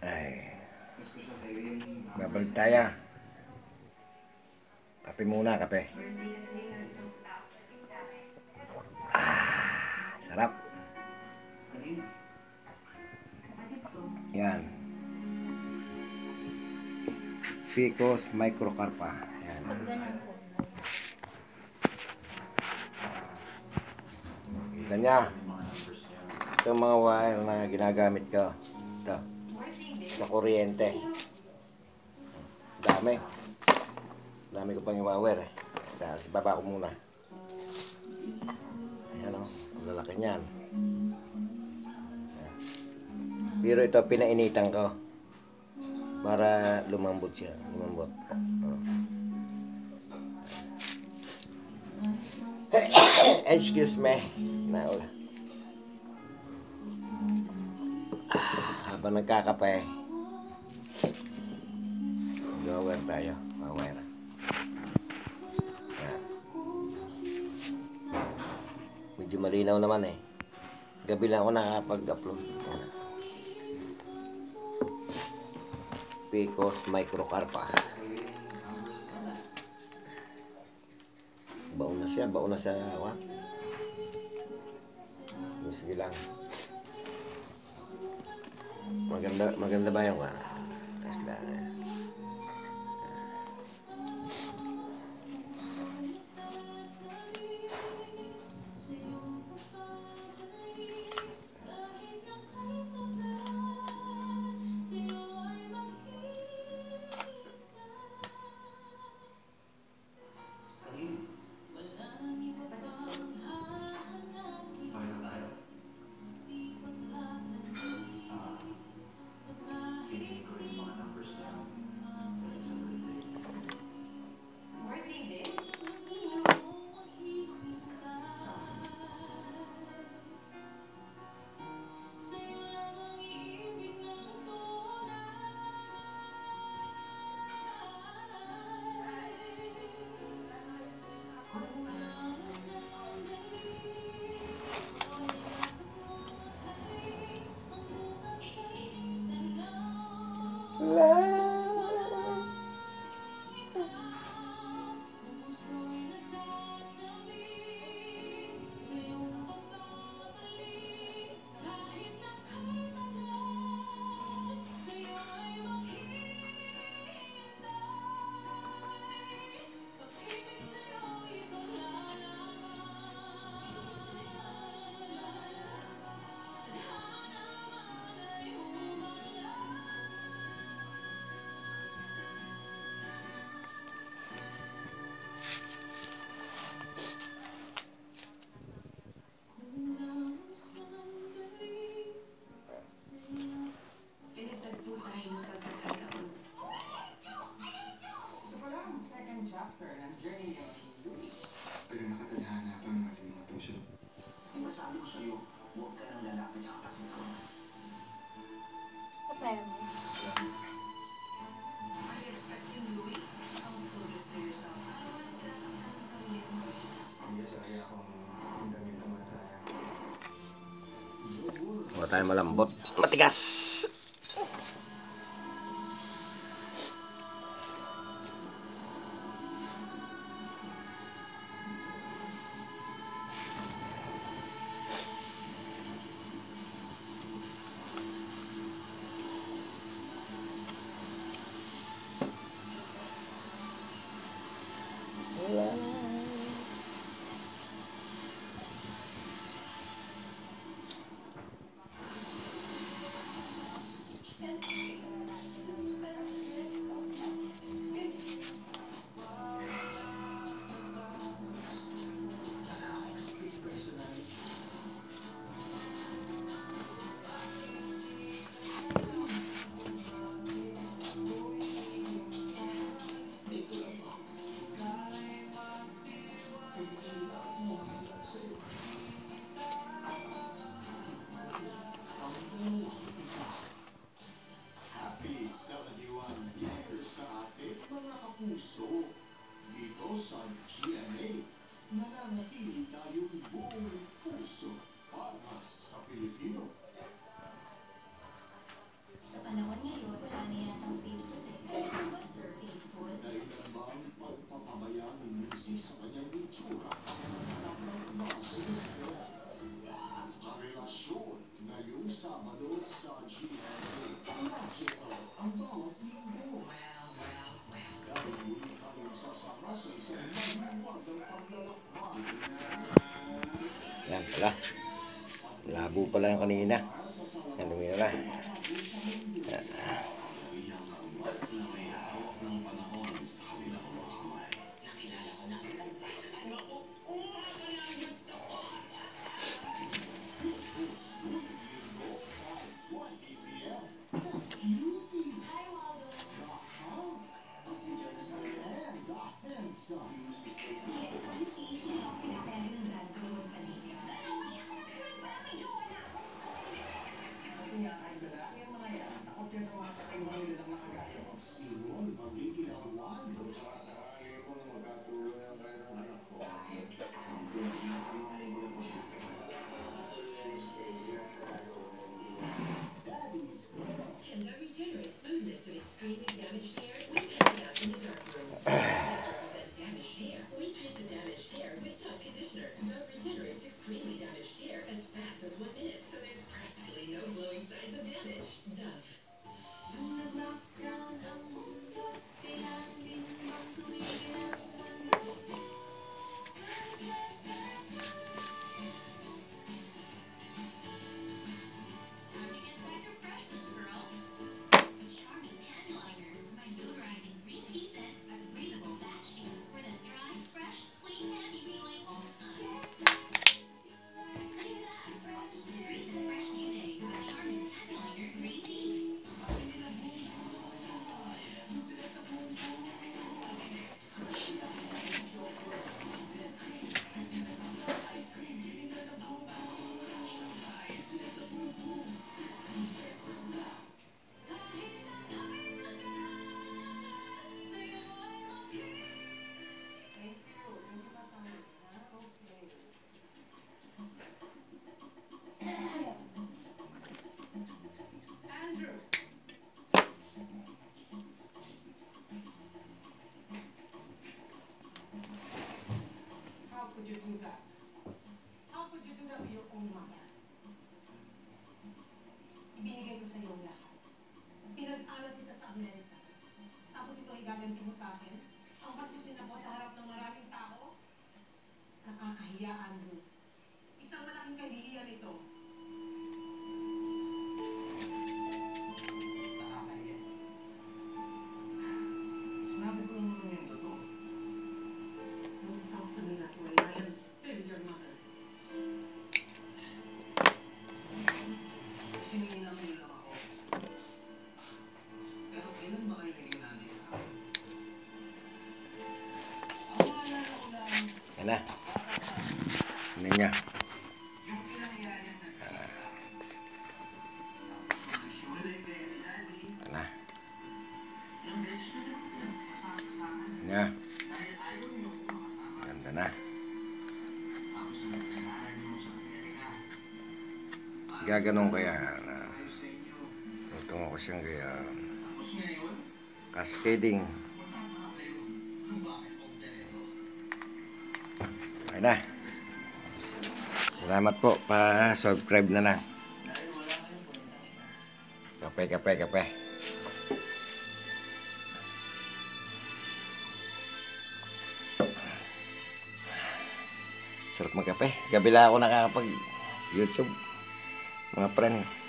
Ay, babalik tayo. Kape muna, kape. Sarap. Yan. Picos microcarpa. Yan. Kita niya. Ito mga wire na ginagamit ko. Ito. Sa kuryente. Dami. Dami ko pang i-wire eh. Dahil sa baba ko muna. Ayan o. Ang lalaki niyan. Pero ito pinainitan ko. Para lumambot siya. Lumambot. Excuse me. Naula. Habang nagkakape, go-wire tayo. Mawire. Medyo malinaw naman eh. Gabi lang ako nakapag-upload. Picos microcarpa. Baon na siya. Baon na sa what? Sige lang. Maganda ba yung isla? Huwag tayo malambot. Matigas! Wala. Labo pala yung kanina. Ano yun na. Ibinigay ko sa iyo lahat. Pinag-aral kita sa Amerika. Tapos ito ay gaganti mo sa akin. Ang basusin ako sa harap ng maraming tao. Nakakahiya, Andrew. Isang malaking kahihiyan ito. Nakakahiya. Sinabi ko naman yung totoo. Don't talk to me that way. I am still your mother. Sinilang lang ako. Pero kailan ba kayo naging nanay sa akin? Ang maalala ko lang. Yan na. Ano niya? Yung pinangyayari na Yan na. Yan. Ganda na. Gaganon kaya na tutong ako siyang kaya cascading. Ayun na. Salamat po, pa-subscribe na lang. Kape. Sarap magkape. Gabi lang ako nakakapag YouTube, mga friend.